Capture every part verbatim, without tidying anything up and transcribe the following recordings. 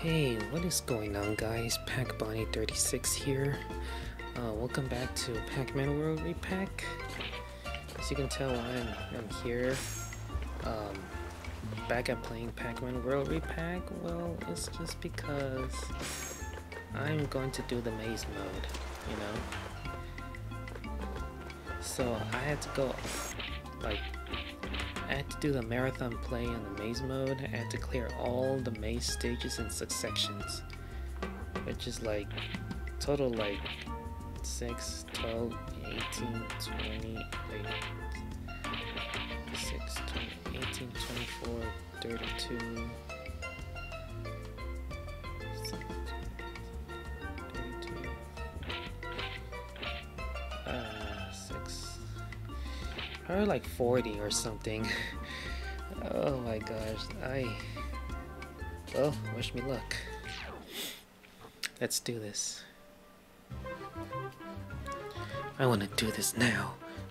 Hey, what is going on, guys? Pack Bonnie thirty-six here. Uh, welcome back to Pac-Man World Repack. As you can tell, I'm, I'm here um, back at playing Pac-Man World Repack. Well, it's just because I'm going to do the maze mode, you know? So I had to go, like, I had to do the marathon play in the maze mode. I had to clear all the maze stages in sections, which is like total like six, twelve, eighteen, twenty, wait, six, twenty, eighteen, twenty-four, thirty-two, thirty-two, uh, six, probably like forty or something. Oh my gosh, I, well, wish me luck. Let's do this. I want to do this now.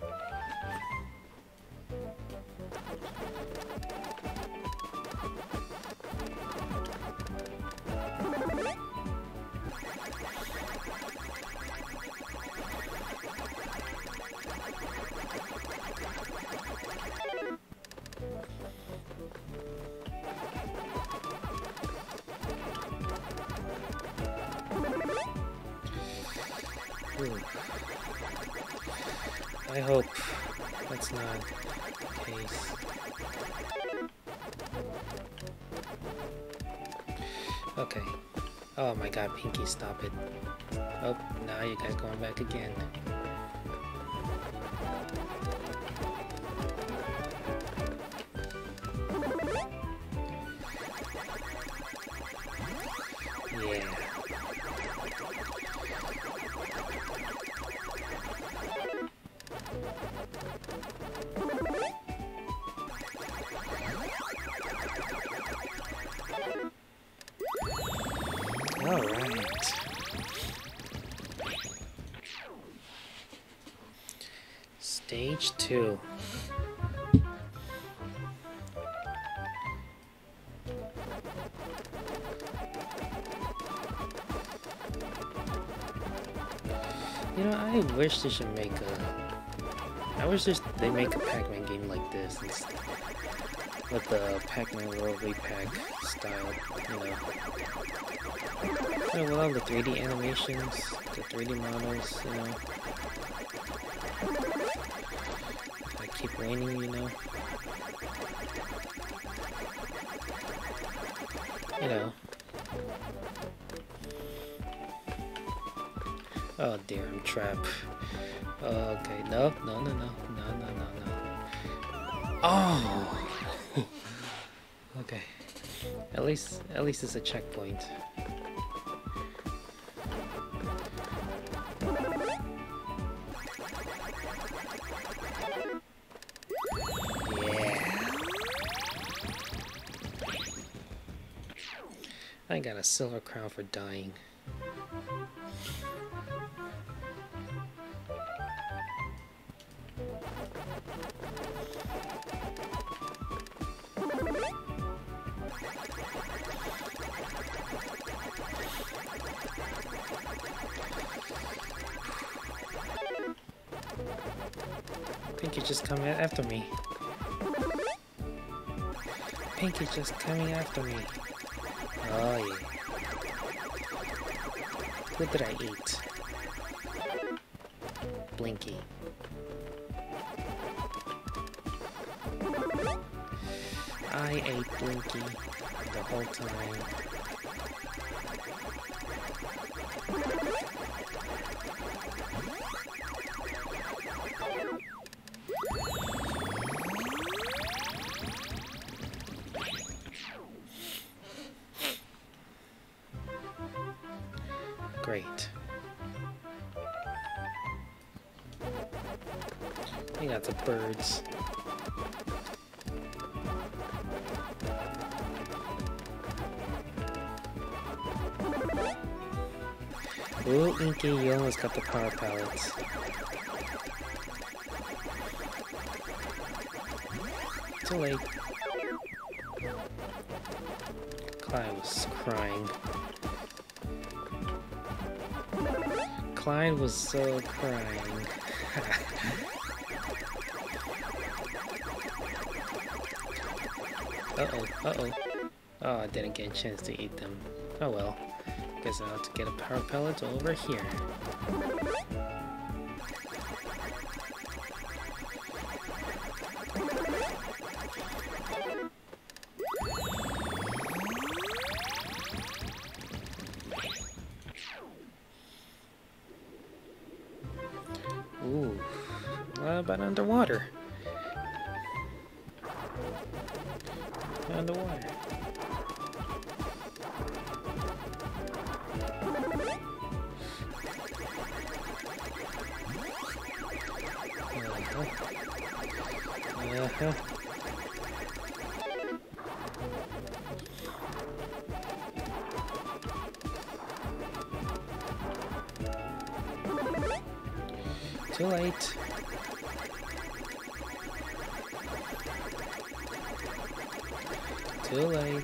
Ooh. I hope that's not the case. Okay. Oh my god, Pinky, stop it. Oh, now you guys going back again. Yeah. All right. Stage two. You know, I wish they should make a... I wish this, they make a Pac-Man game like this instead, with the Pac-Man World Repack style, you know. You know, with all the three D animations, the three D models, you know. I keep raining, you know. You know. Oh dear, I'm trapped. Okay, no, no, no, no, no, no, no, no. Oh! Okay. At least, at least it's a checkpoint. Yeah. I got a silver crown for dying. Pinky just coming after me. Pinky just coming after me. Oh yeah. What did I eat? Blinky. I ate Blinky the whole time. Great. I got the birds. Ooh, Inky, you almost got the power pallets. Too late. Clyde was crying. Clyde was so crying. Uh-oh, uh-oh. Oh, I didn't get a chance to eat them. Oh well. Guess I'll have to get a power pellet over here. Ooh, what about underwater? Underwater. Uh-huh. Uh-huh. Too late. Too late.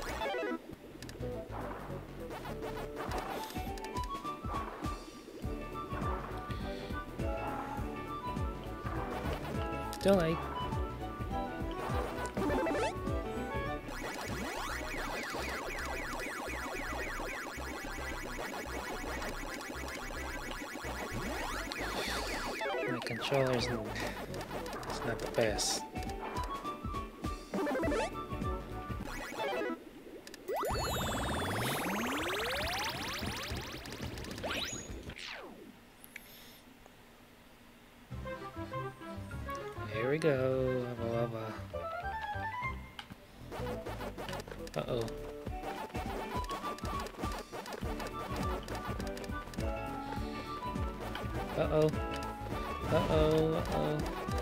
Too late. My controller's n- it's not the best. Here we go. Uh-oh. Uh-oh. Uh-oh. Uh-oh.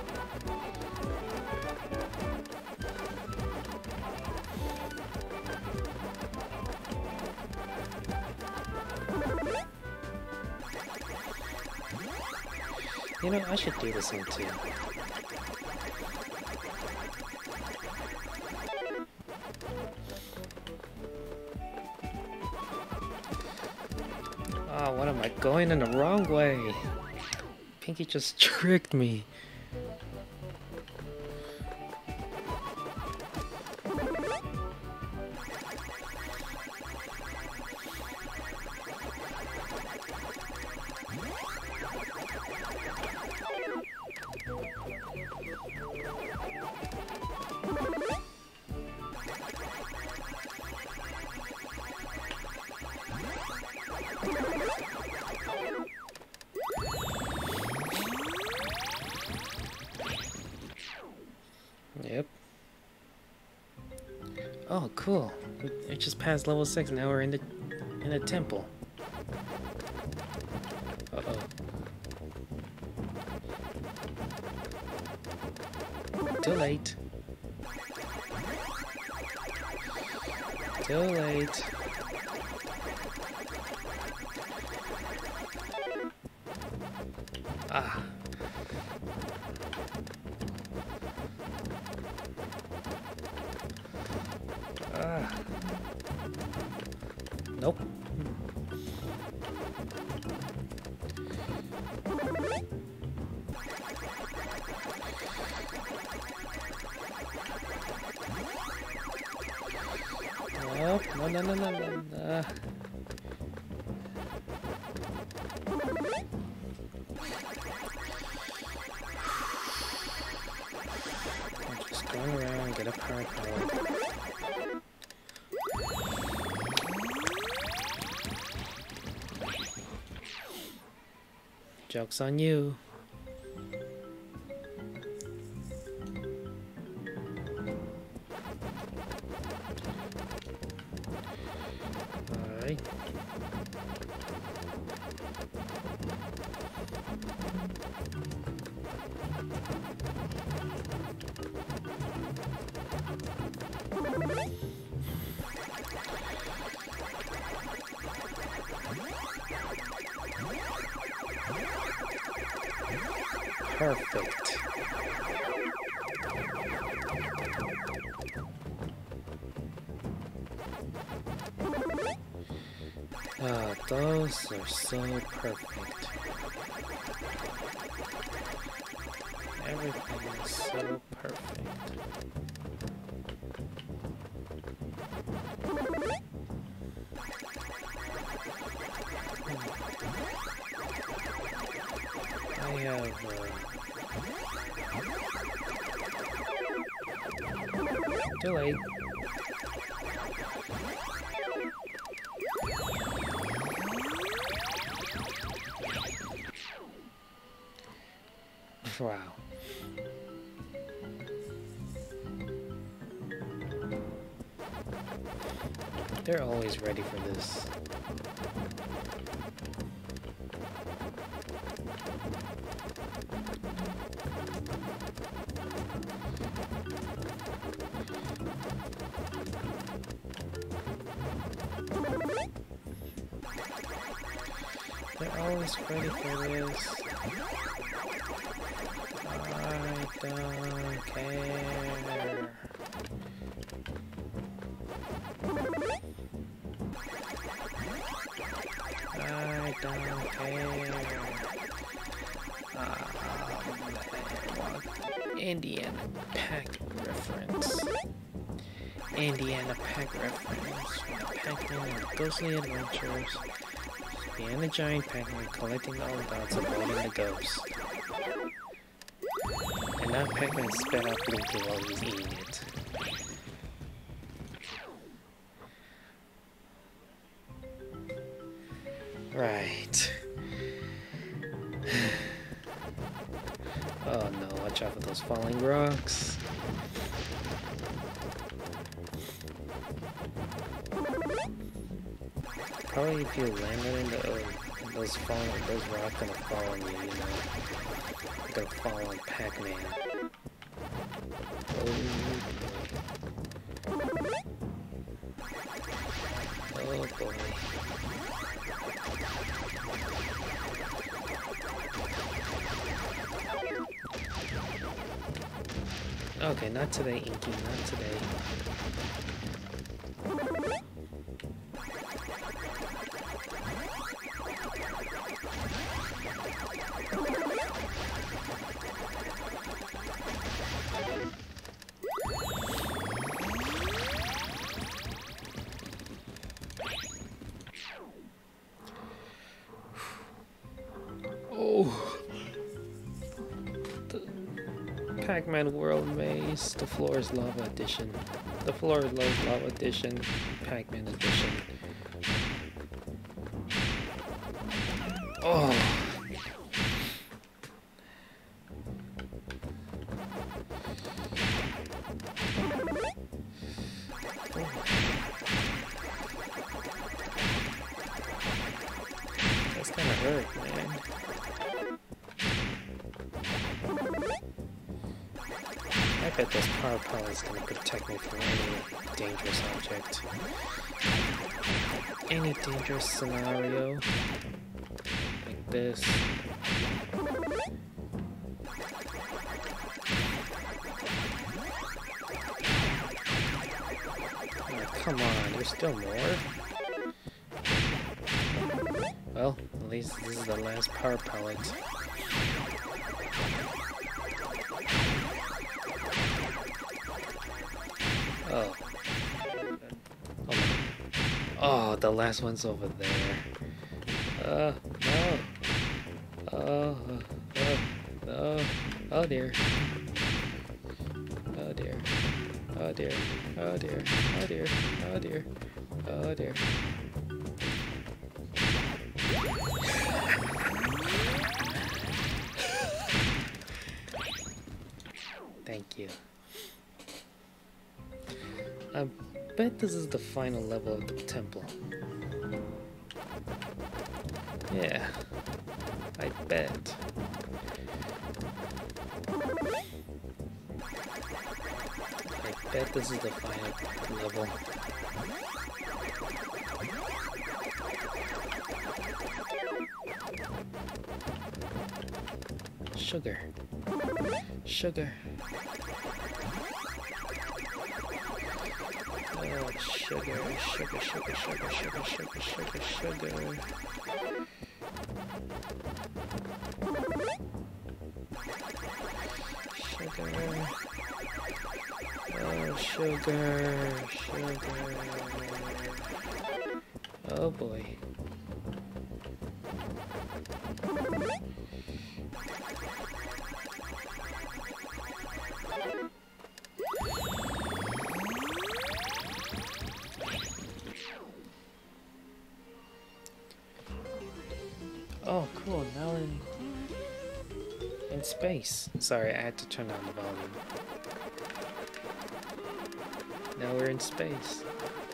You know, I should do this one too. Oh, what am I going in the wrong way? Pinky just tricked me. Yep. Oh, cool. We we just passed level six. Now we're in the in the temple. Uh oh. Too late. Too late. Ah. Ah. Nope. Nope. No, no, no, no, no. Uh. I'm just going around and get a power pellet. Joke's on you. Alright. Perfect. Ah, those are so perfect. Everything is so perfect. I have uh, delayed. Wow. They're always ready for this. They're always ready for this. I don't care. I don't care. Um, Indiana Pack reference. Indiana Pack reference. Pac-Man and Ghostly Adventures. Indiana Giant Pac-Man collecting all the dots and avoiding the ghosts. And now Pac-Man spit out Blinky while he's eating it. Right. Oh no, watch out for those falling rocks. Probably if you landed in the, uh, those falling, those rocks gonna fall on you, you know. They're gonna fall on Pac-Man. Oh. Oh boy. Okay, not today, Inky, not today. Oh. The Pac-Man World Maze, the Floor's Lava Edition. The Floor's Lava Edition, Pac-Man Edition. Oh. That's kind of hurt, man. I bet this power pellet is going to protect me from any dangerous object. Any dangerous scenario. Like this. Oh, come on, there's still more? Well, at least this is the last power pellet. Oh. Oh, oh, the last one's over there. Uh, no. Oh, oh, oh, oh dear. Oh dear. Oh dear. Oh dear. Oh dear. Oh dear. Oh dear. Thank you. I bet this is the final level of the temple. Yeah, I bet. I bet this is the final level. Sugar. Sugar. Uh, Oh, sugar, sugar, sugar, sugar, sugar, sugar, sugar, sugar. Sugar. Oh, sugar, sugar. Oh boy. Oh, cool. Now we're in, in space. Sorry, I had to turn down the volume. Now we're in space.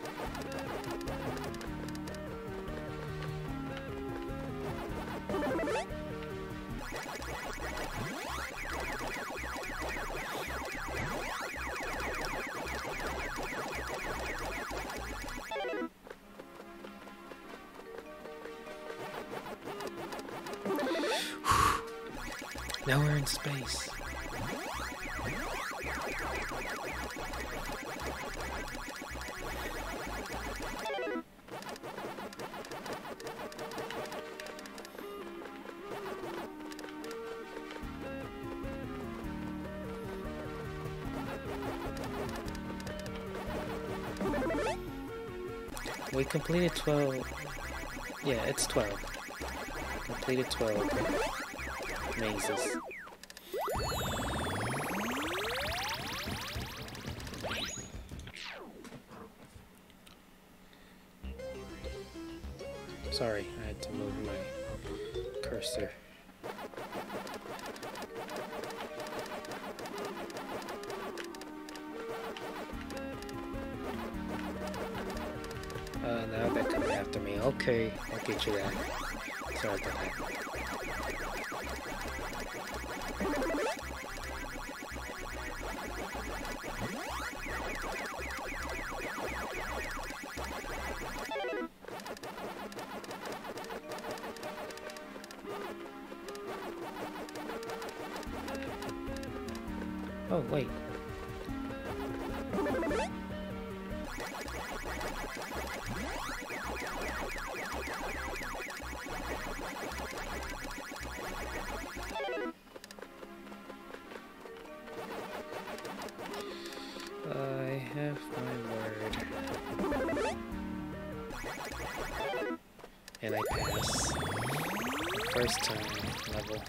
Now we're in space. We completed twelve. Yeah, it's twelve. Completed twelve mazes. Sorry, I had to move my cursor. Uh, now they're coming after me. Okay, I'll get you that. Sorry about that. Oh, wait. I have my word. And I pass. First time level.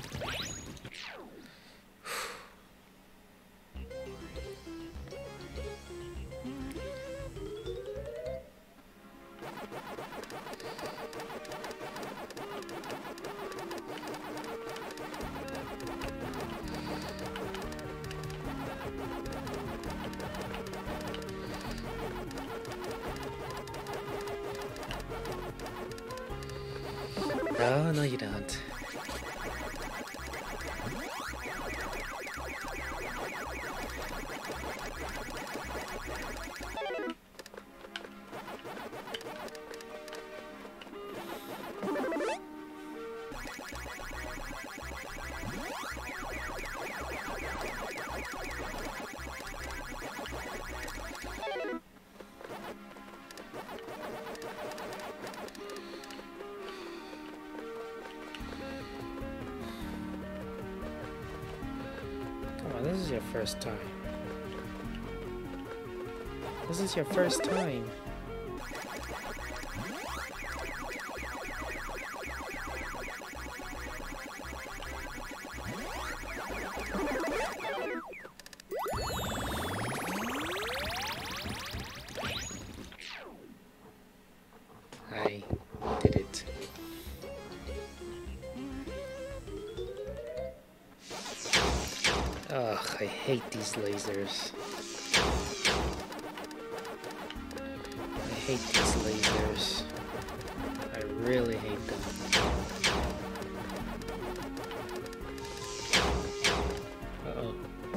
Oh, no you don't. This is your first time. This is your first time. I did it. Ugh, I hate these lasers. I hate these lasers. I really hate them. Uh-oh.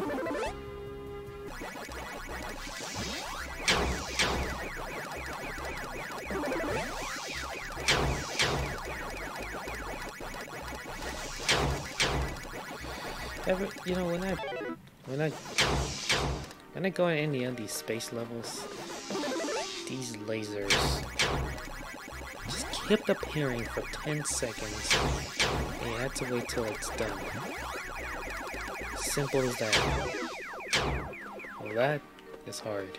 Ever, you know, when I, when I, when I go in any of these space levels, these lasers just kept appearing for ten seconds, and you had to wait till it's done. Simple as that. Well, that is hard.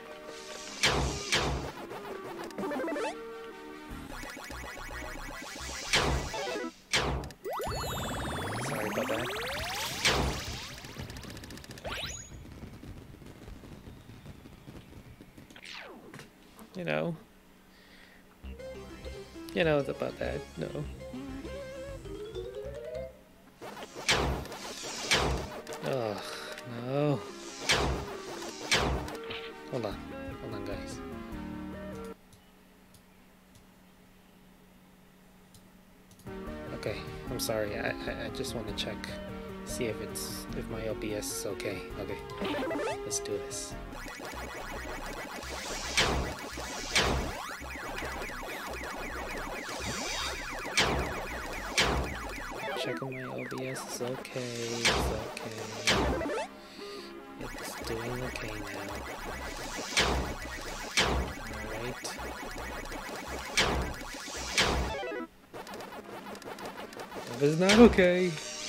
Sorry about that. You know. You know about that, no. Oh, no. Hold on. Hold on, guys. Okay, I'm sorry. I, I, I just want to check. See if it's if my O B S is okay. Okay. Let's do this. Checking my O B S is okay, it's okay. It's doing okay now. Alright. If it's not okay.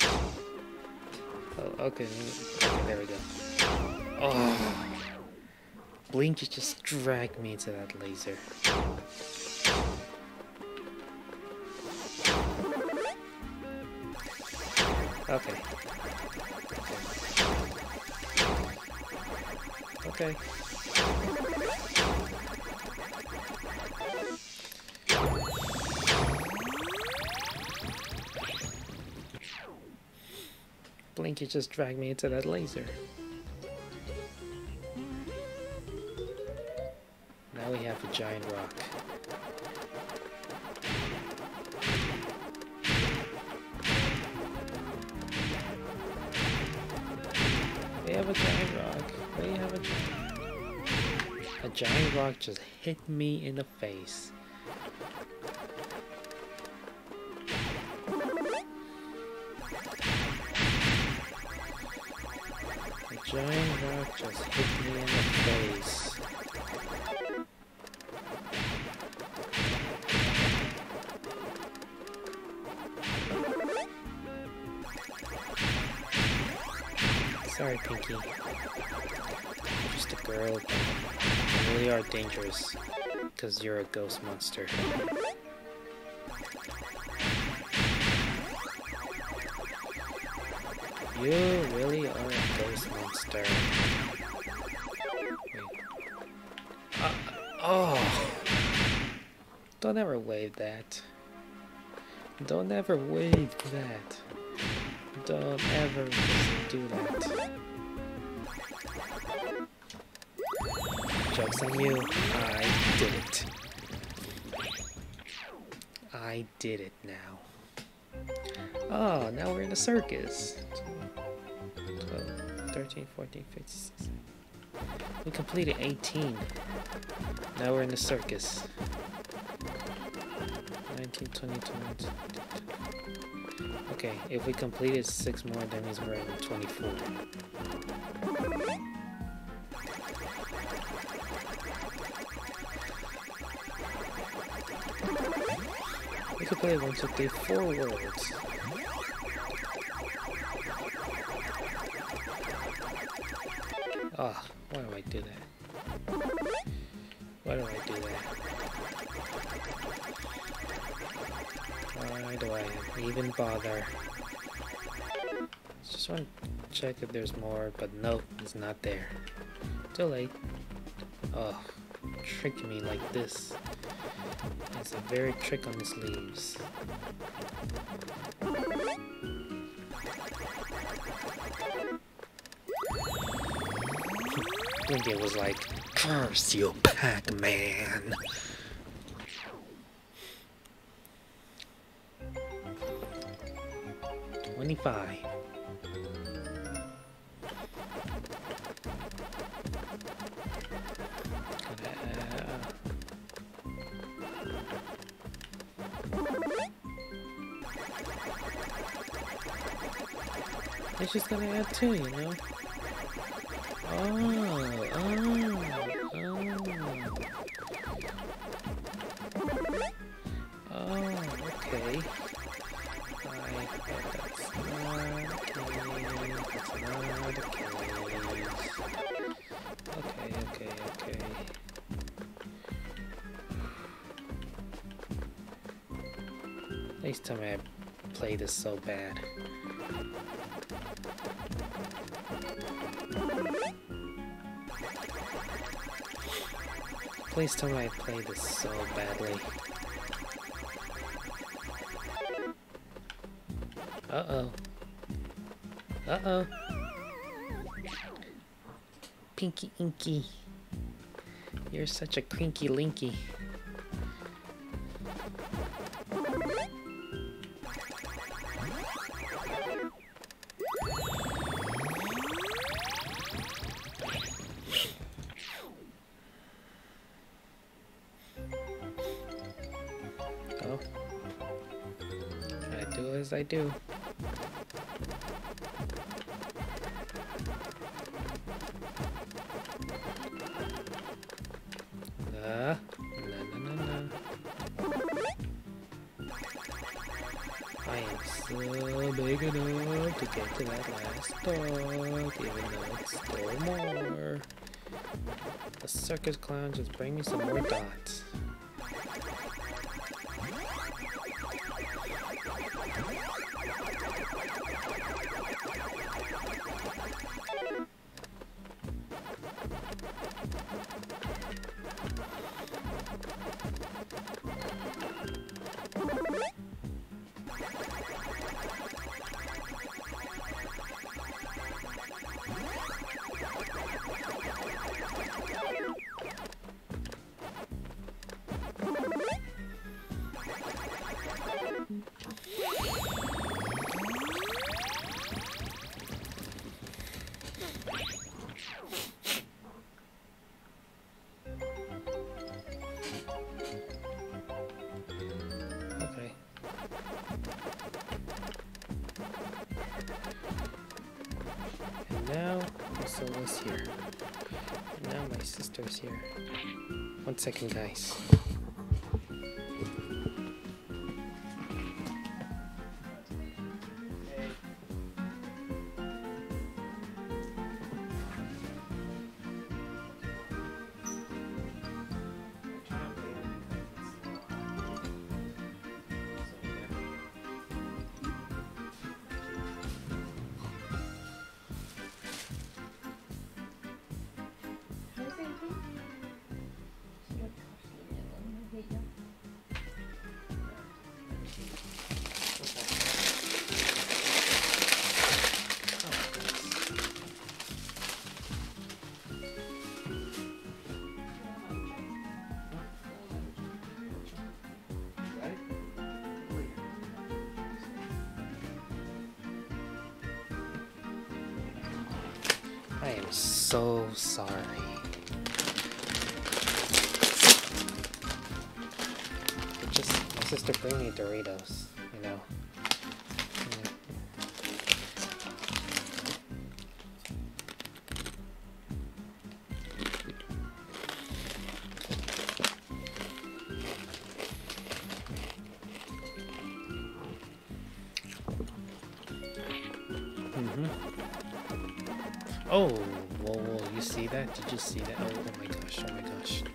Oh, okay. Okay, there we go. Oh. Blinky just dragged me into that laser. Okay. Okay. Blinky just dragged me into that laser. Now we have a giant rock. We have a giant rock. We have a giant... A giant rock just hit me in the face. A giant rock just hit me in the face. Sorry, Pinky. Just a girl, but you really are dangerous, because you're a ghost monster. You really are a ghost monster. Wait. Uh, oh! Don't ever wave that. Don't ever wave that. Don't ever just do that. Joke's on you. I did it. I did it now. Oh, now we're in a circus. twelve, thirteen, fourteen, fifteen, sixteen. We completed eighteen. Now we're in the circus. nineteen, twenty, twenty-two. Okay, if we completed six more, that means we're at twenty-four. We could play one, two, three, four worlds. Ah, oh, why do I do that? Why do I do that? Why do I even bother? Just want to check if there's more, but nope, it's not there. Too late. Oh, tricked me like this. It's a very trick on the sleeves. I think it was like, curse you, Pac-Man! twenty-five. It's just gonna add two, you know? Oh, oh, oh. Okay. I bet that's not the case. That's not the case. Okay, okay, okay. Next time I play this so bad. Please tell me I play this so badly. Uh-oh. Uh-oh. Pinky Inky. You're such a crinky linky. Oh. I do as I do. Uh, no, no, no, no. I am so big enough to get to that last dog, even though it's still more. The circus clown just bring me some more dots. Okay. And now Solo's here. And now my sister's here. One second, guys. I am so sorry. It just, my sister bring me Doritos, you know. Mm-hmm. Oh, whoa, whoa, you see that? Did you see that? Oh, oh my gosh, oh my gosh.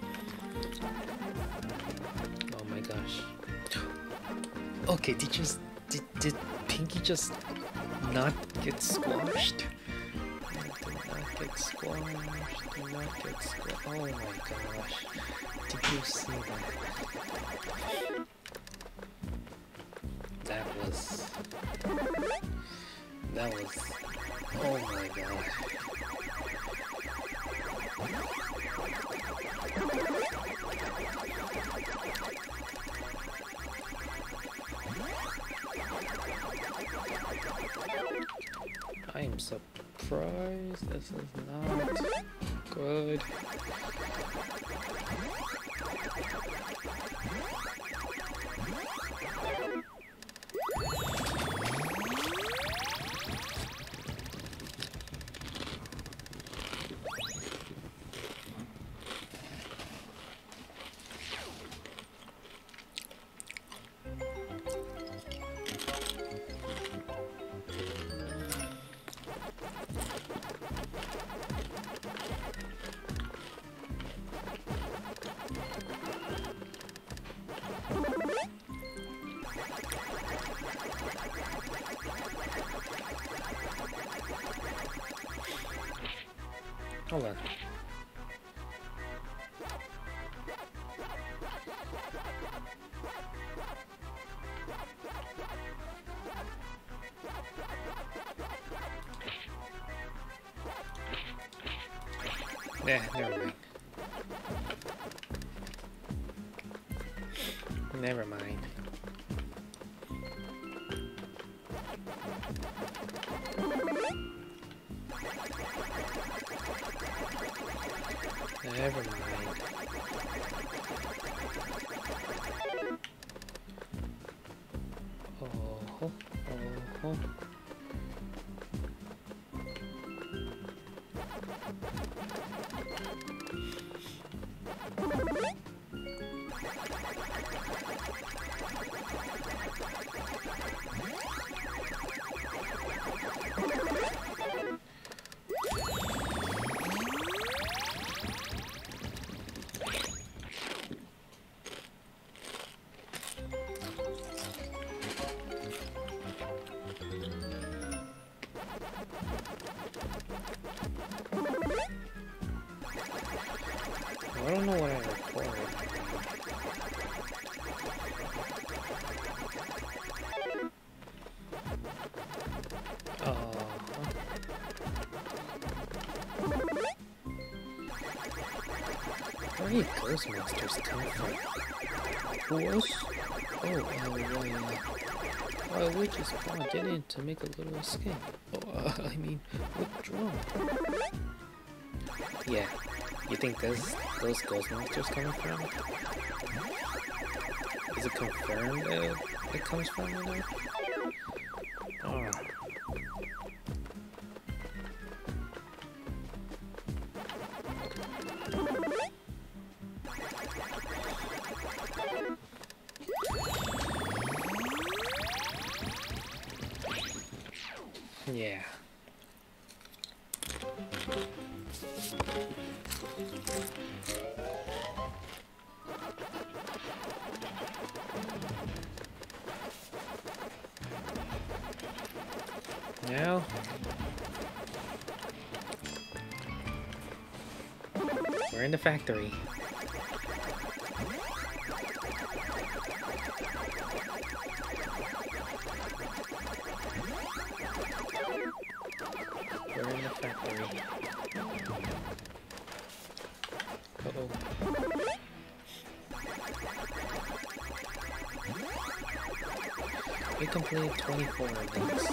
Oh my gosh. Okay, did you, did, did Pinky just not get squashed? Did not get squashed, did not get squashed. Oh my gosh. Did you see that? That was, that was, oh my gosh. I am surprised. This is not good. Hold on. Yeah, never mind. Never mind. Never mind. Oh, oh, oh. I don't know what I recorded. Oh. Where did ghost monsters come from? Who else? Oh, uh, yeah. Uh, we just spawned in to make a little escape. Oh, uh, I mean, withdraw. Yeah. You think those those ghost monsters coming from? Is it confirmed that it comes from, you know? Oh. Yeah. Now, we're in the factory. We're in the factory. Uh-oh. We completed twenty-four of these.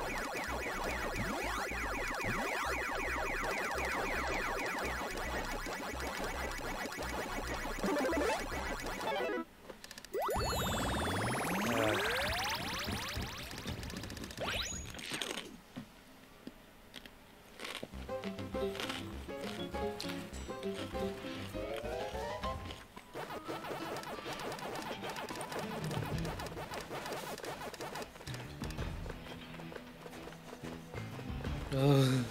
Uh,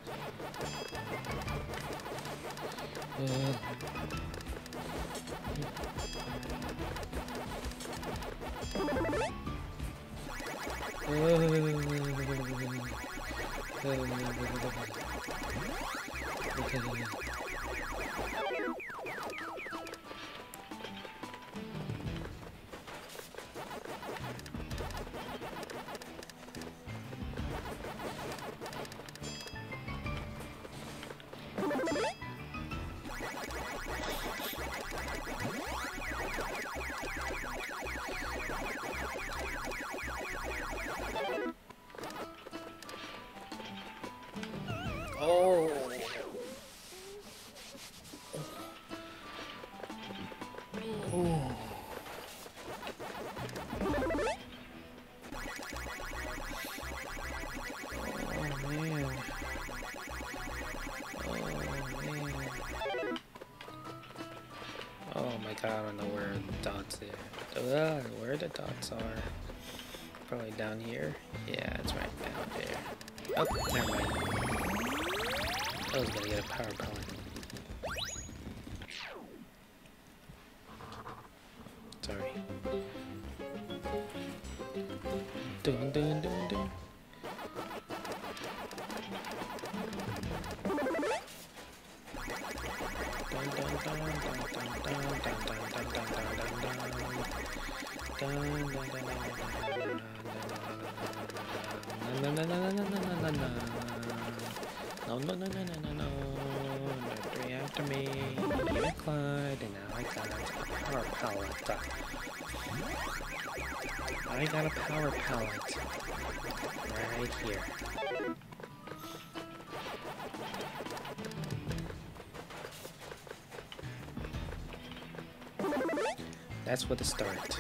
uh, Oh. Oh. Oh man. Oh man. Oh my god, I don't know where the dots are. Uh, where the dots are. Probably down here. Yeah, it's right down there. Oh, never mind. I was gonna get a power pellet. Sorry. Dun dun dun dun. No, no, no, no, no, no, no. They're three after me. You Clyde, and now I got a power palette. I got a power palette. Right here. That's where to start.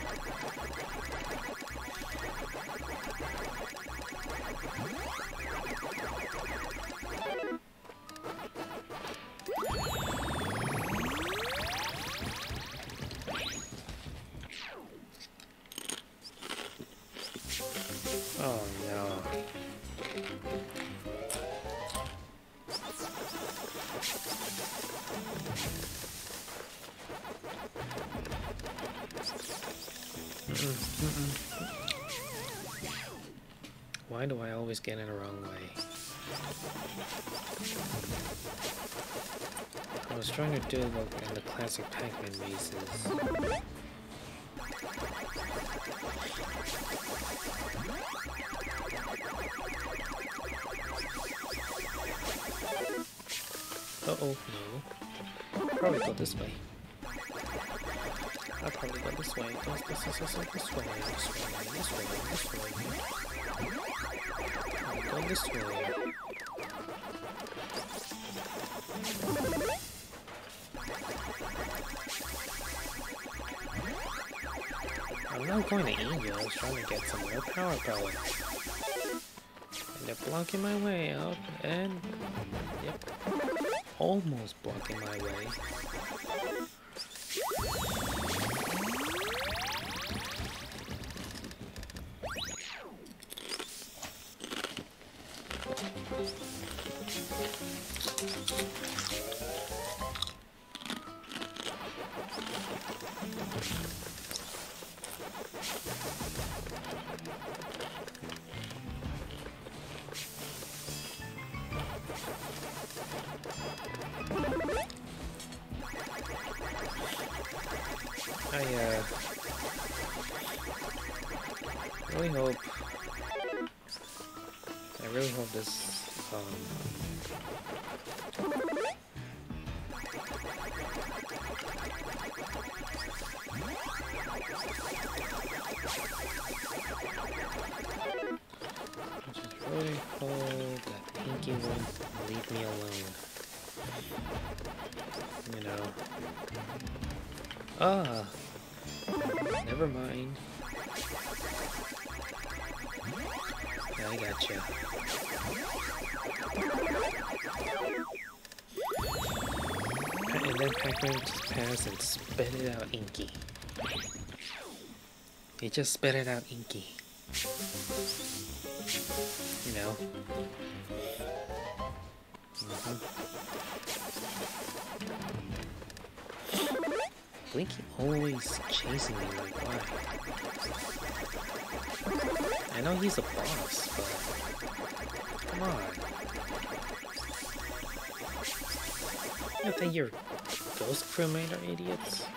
Oh no. Mm-mm, mm-mm. Why do I always get in the wrong way? I was trying to do it in the classic Pac-Man mazes. Uh-oh, no. Probably go this way. I'll probably go this way. This, this, this, this, this way, this way, this way, this way. I'll go this way. I'm not going to Angel, I was trying to get some more power pellets. And they're blocking my way out, and yep, almost blocking my way. I, uh, really hope, I really hope this, um, I just really hope that Pinky won't leave me alone, you know. Ah, never mind. I gotcha. And then Pac-Man just passed and spit it out Inky. He just spit it out Inky. You know? Mm-hmm. Blinky always chasing me, like why? I know he's a boss, but come on. You don't think your ghost crewmate are idiots?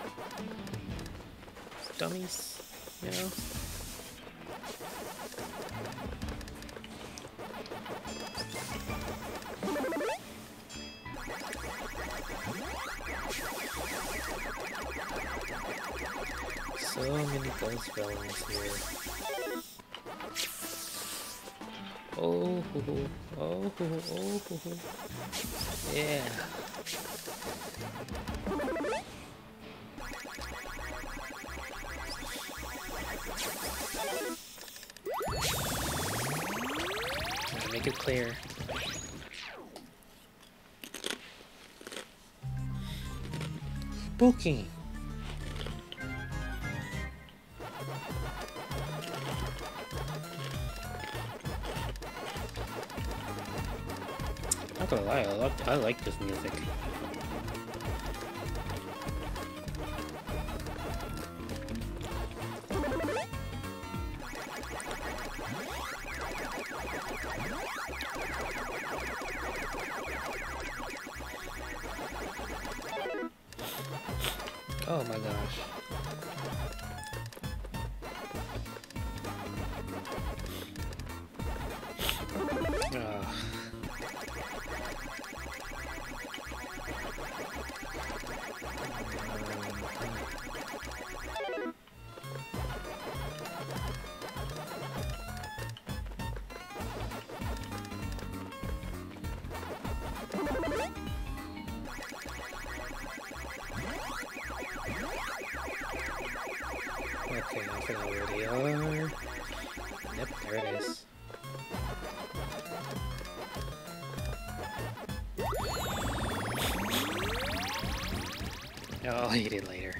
Dummies, you know? So many ghost villains here. Oh, hoo, hoo. Oh, hoo, hoo. Oh, hoo, hoo. Yeah. Gotta make it clear. Spooky. Not gonna lie, I like, I like this music. Okay, I forgot where they are. Yep, there it is. Oh, I'll eat it later.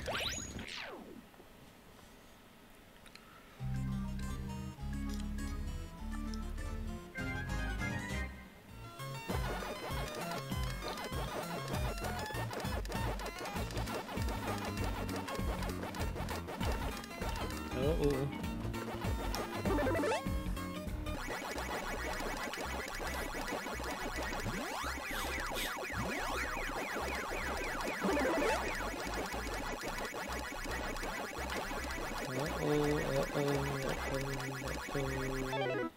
Uh-oh. Uh-oh, uh-oh, uh-oh, uh-oh.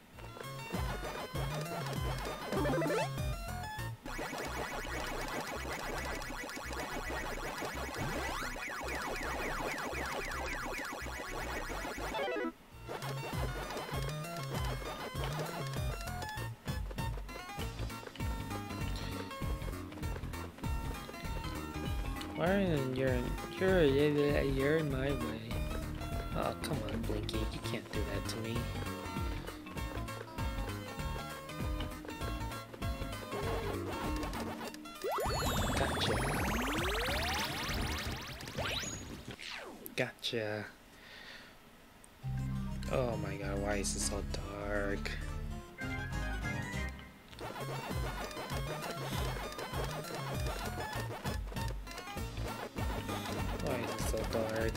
Why you're you're you're in my way? Oh, come on, Blinky, you can't do that to me. Gotcha. Gotcha. Oh my god, why is it so dark? Why is it so dark?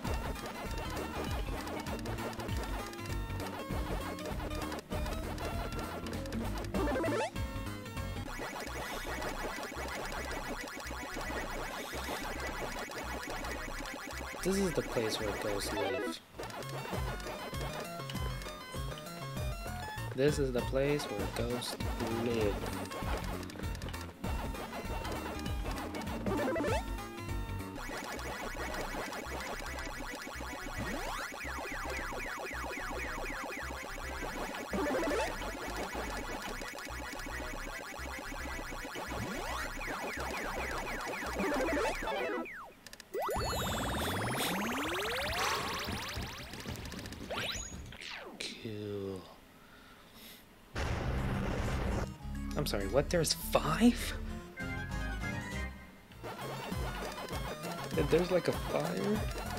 This is the place where ghosts live. This is the place where ghosts live. Cool. I'm sorry, what? There's five? There's like a fire?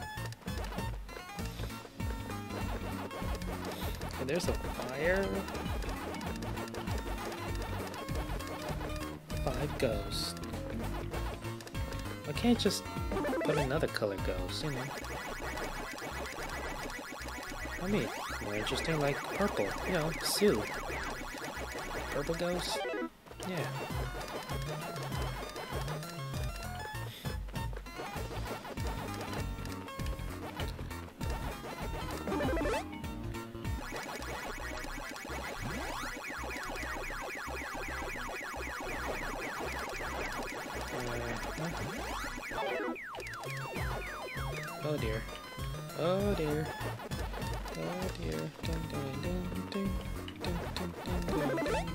And there's a fire? Five ghosts. I can't just put another color ghost, you know? I mean, more interesting, like purple, you know, Sue. Purple ghost? Yeah. Oh dear. Oh dear. Oh dear. Dun, dun, dun, dun, dun, dun, dun, dun, dun.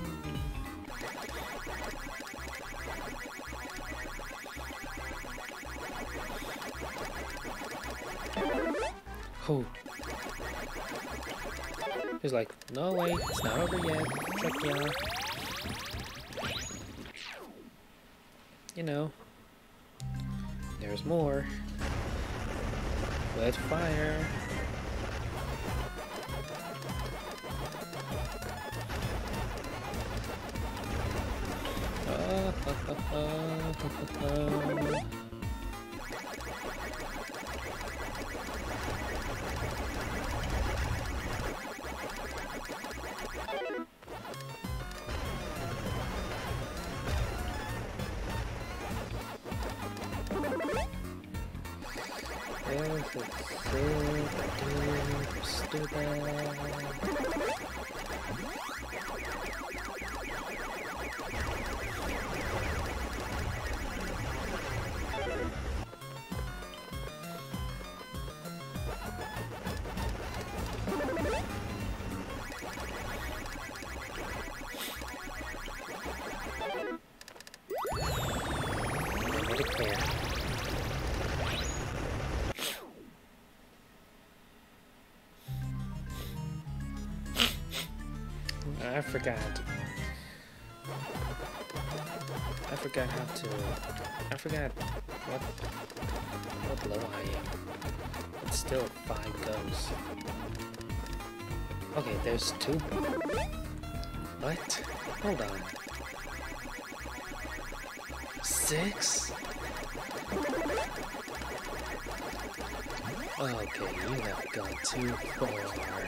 Oh. He's like, no way, it's not over yet. Trick ya. You know. There's more. With fire. Uh, uh, uh, uh, uh, uh. This is so stupid. Made it clear. I forgot. I forgot how to. I forgot what what level I am. It's still five goes. Okay, there's two. What? Hold on. Six? Okay, you have gone too far.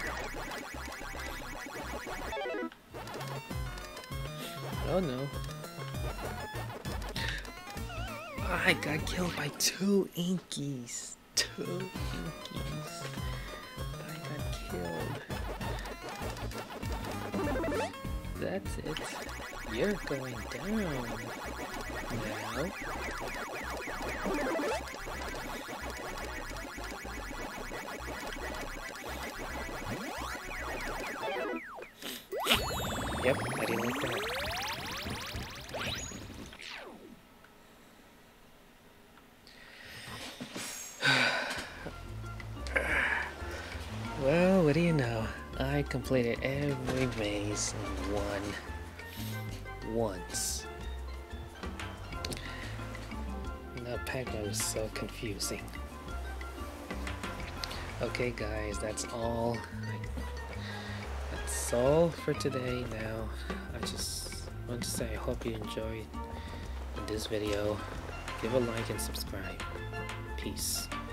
Oh no. I got killed by two Inkies. Two Inkies. I got killed. That's it. You're going down now. Yep, I didn't like that. Well, what do you know? I completed every maze in one. Once. That Pac-Man was so confusing. Okay guys, that's all. That's all for today now. I just want to say I hope you enjoyed this video. Give a like and subscribe. Peace.